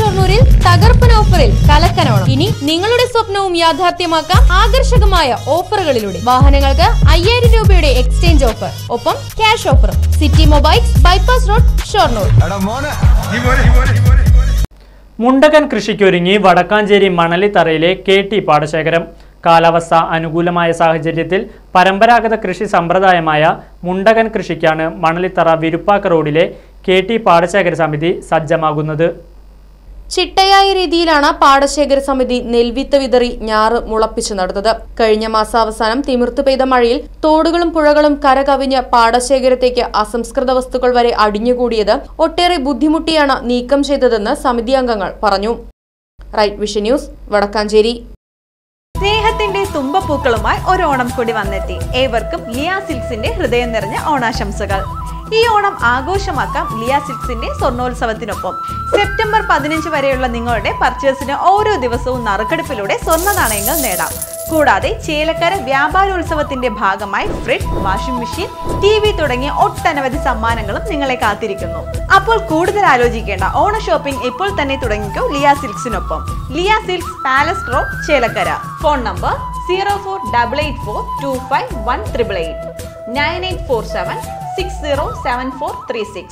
ഷൊർണൂരിൽ തകർപ്പൻ ഓഫറിൽ കലക്കനോണം. ഇനി നിങ്ങളുടെ സ്വപ്നവും യാഥാർത്ഥ്യമാക്കാം ആകർഷകമായ ഓഫറുകളിലൂടെ. വാഹനങ്ങൾക്ക് 5000 രൂപയുടെ എക്സ്ചേഞ്ച് ഓഫർ, ഒപ്പം ക്യാഷ് ഓഫറും. City mobiles, bypass road, Shoranur. മുണ്ടകൻ കൃഷിക്കൊരുങ്ങി വടക്കാഞ്ചേരി മണലിത്തറയിലെ KT പാടശേഖരം. കാലാവസ്ഥ അനുകൂലമായ സാഹചര്യത്തിൽ പരമ്പരാഗത കൃഷി സമ്പ്രദായമായ മുണ്ടകൻ കൃഷിക്കാണ് മണലിത്തറ വിരുപ്പാക്ക റോഡിലെ KT പാടശേഖര സമിതി സജ്ജമാകുന്നത്. ചിട്ടയായ രീതിയിലാണ് പാടശേഖര സമിതി നെൽവിത്ത് വിതറി ഞാറ് മുളപ്പിച്ചു നടന്നത്. കഴിഞ്ഞ മാസാവസാനം തിമിർത്തു പെയ്ത മഴയിൽ തോടുകളും പുഴകളും കരകവിഞ്ഞ് പാടശേഖരത്തേക്ക് അസംസ്കൃത വസ്തുക്കൾ വരെ അടിഞ്ഞുകൂടിയത് ഒട്ടേറെ ബുദ്ധിമുട്ടിയാണ് നീക്കം ചെയ്തതെന്ന് സമിതി അംഗങ്ങൾ പറഞ്ഞു. Right vision news, Vadakkanchery. സ്നേഹത്തിന്റെ തുമ്പപ്പൂക്കളുമായി ഒരു ഓണം കൂടി വന്നെത്തി. ഏവർക്കും ലിയ സിൽക്സിന്റെ ഹൃദയം നിറഞ്ഞ ഓണാശംസകൾ. ഈ ഓണം ആഘോഷമാക്കാം ലിയ സിൽക്സിന്റെ സ്വർണ്ണോത്സവത്തിനൊപ്പം. സെപ്റ്റംബർ 15 വരെയുള്ള നിങ്ങളുടെ പർച്ചേസിന് ഓരോ ദിവസവും നറുക്കെടുപ്പിലൂടെ സ്വർണ്ണ നാണയങ്ങൾ നേടാം. കൂടാതെ ചേലക്കര വ്യാപാരോത്സവത്തിന്റെ ഭാഗമായി ഫ്രിഡ്ജ്, വാഷിംഗ് മെഷീൻ, TV തുടങ്ങിയ ഒട്ടനവധി സമ്മാനങ്ങളും നിങ്ങളെ കാത്തിരിക്കുന്നു. അപ്പോൾ കൂടുതൽ ആലോചിക്കേണ്ട, ഓണ ഷോപ്പിംഗ് ഇപ്പോൾ തന്നെ തുടങ്ങിക്കോ ലിയ സിൽക്സിനൊപ്പം. Liya silks, palace road, Chelakkara. Phone number 0488425188 9847607436.